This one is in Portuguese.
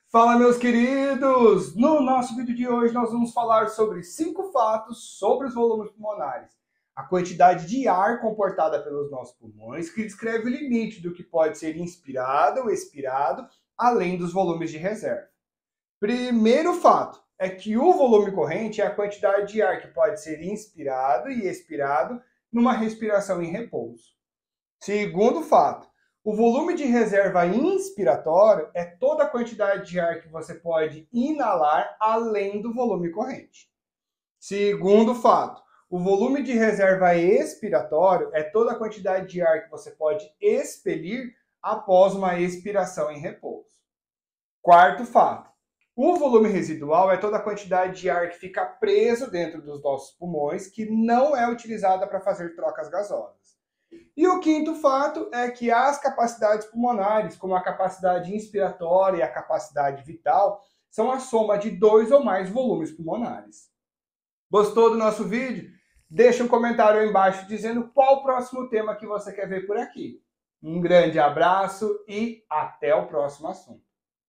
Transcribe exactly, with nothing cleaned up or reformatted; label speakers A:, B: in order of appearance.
A: Fala, meus queridos! No nosso vídeo de hoje nós vamos falar sobre cinco fatos sobre os volumes pulmonares. A quantidade de ar comportada pelos nossos pulmões, que descreve o limite do que pode ser inspirado ou expirado, além dos volumes de reserva. Primeiro fato é que o volume corrente é a quantidade de ar que pode ser inspirado e expirado numa respiração em repouso. Segundo fato, o volume de reserva inspiratório é toda a quantidade de ar que você pode inalar além do volume corrente. Segundo fato, o volume de reserva expiratório é toda a quantidade de ar que você pode expelir após uma expiração em repouso. Quarto fato, o volume residual é toda a quantidade de ar que fica preso dentro dos nossos pulmões que não é utilizada para fazer trocas gasosas. E o quinto fato é que as capacidades pulmonares, como a capacidade inspiratória e a capacidade vital, são a soma de dois ou mais volumes pulmonares. Gostou do nosso vídeo? Deixa um comentário aí embaixo dizendo qual o próximo tema que você quer ver por aqui. Um grande abraço e até o próximo assunto.